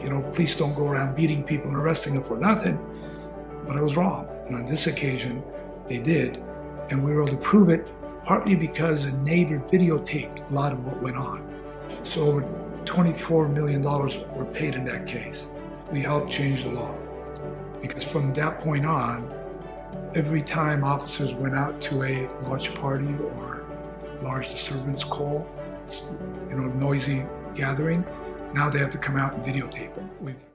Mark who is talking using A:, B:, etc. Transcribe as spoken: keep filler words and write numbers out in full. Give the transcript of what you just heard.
A: you know, police don't go around beating people and arresting them for nothing. But I was wrong. And on this occasion, they did. And we were able to prove it, partly because a neighbor videotaped a lot of what went on. So over twenty-four million dollars were paid in that case. We helped change the law. Because from that point on, every time officers went out to a large party or large disturbance call, you know, noisy gathering, now they have to come out and videotape it. We've